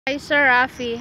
Ay, Sir Raffy.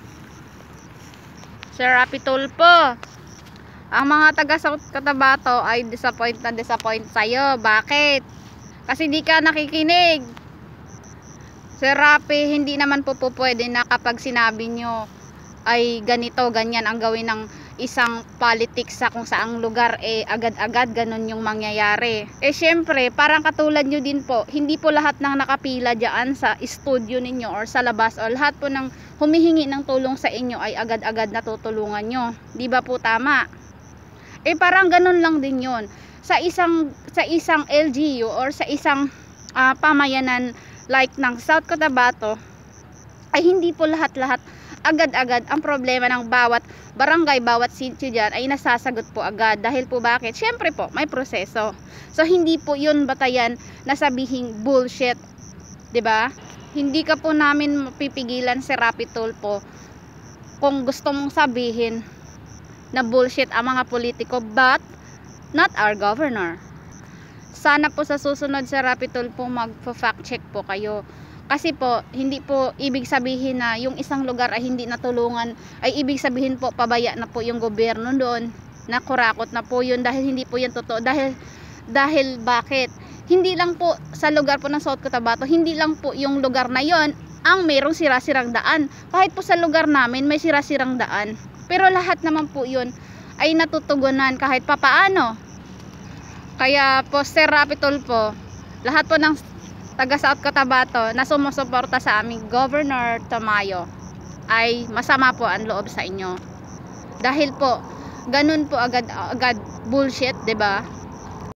Sir Raffy Tulfo. Ang mga taga South Cotabato ay disappoint sa'yo. Bakit? Kasi di ka nakikinig. Sir Raffy, hindi naman po pwede na kapag sinabi nyo ay ganito, ganyan ang gawin ng isang politics sa kung saang lugar, agad-agad ganun yung mangyayari. Syempre, parang katulad nyo din po, hindi po lahat ng nakapila dyan sa studio ninyo or sa labas o lahat po ng humihingi ng tulong sa inyo ay agad-agad natutulungan nyo. Di ba po tama? Parang ganun lang din yun. Sa isang LGU or sa isang pamayanan like ng South Cotabato ay hindi po lahat-lahat agad-agad ang problema ng bawat barangay, bawat sitio dyan ay nasasagot po agad. Dahil po bakit? Syempre po, may proseso. So, hindi po yun batayan na sabihing bullshit. 'Di ba? Hindi ka po namin mapipigilan si Raffy Tulfo kung gusto mong sabihin na bullshit ang mga politiko, but not our governor. Sana po sa susunod si Raffy Tulfo mag-fact check po kayo. Kasi po, hindi po ibig sabihin na yung isang lugar ay hindi natulungan, ay ibig sabihin po pabaya na po yung gobyerno doon, na kurakot na po yun, dahil hindi po yan totoo. Dahil bakit? Hindi lang po sa lugar po ng South Cotabato, hindi lang po yung lugar na yon ang mayroong sira-sirang daan. Kahit po sa lugar namin may sira-sirang daan. Pero lahat naman po yun ay natutugunan kahit papaano. Kaya po Sir Raffy Tulfo, lahat po ng taga South Cotabato na sumusuporta sa aming Governor Tamayo ay masama po ang loob sa inyo. Dahil po, ganun po agad bullshit, 'di ba?